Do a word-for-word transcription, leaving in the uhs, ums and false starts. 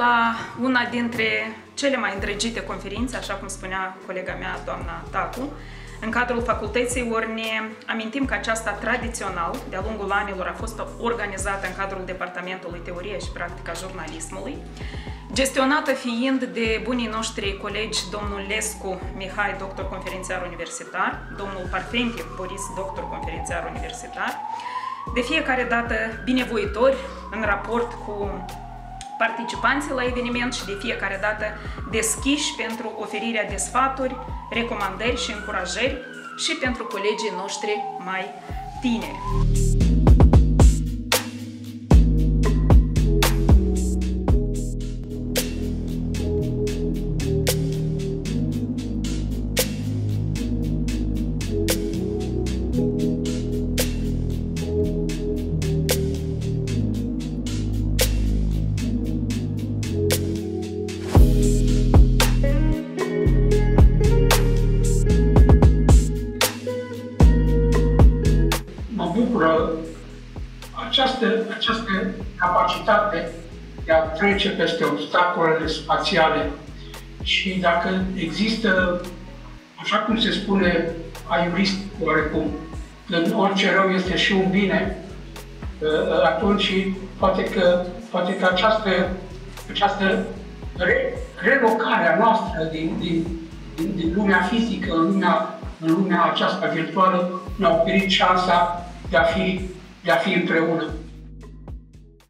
la una dintre cele mai îndrăgite conferințe, așa cum spunea colega mea, doamna Tacu, în cadrul facultății, ori ne amintim că aceasta tradițional, de-a lungul anilor, a fost organizată în cadrul Departamentului Teorie și Practica Jurnalismului, gestionată fiind de bunii noștri colegi, domnul Lescu Mihai, doctor conferențiar universitar, domnul Parfentiv Boris, doctor conferențiar universitar, de fiecare dată binevoitori în raport cu participanții la eveniment și de fiecare dată deschiși pentru oferirea de sfaturi, recomandări și încurajări și pentru colegii noștri mai tineri. Bucură această, această capacitate de a trece peste obstacolele spațiale și dacă există, așa cum se spune aiurist oarecum, în orice rău este și un bine, atunci poate că, poate că această, această re, relocare a noastră din, din, din, din lumea fizică în lumea, în lumea aceasta virtuală ne-a oferit șansa de a fi, de a fi împreună.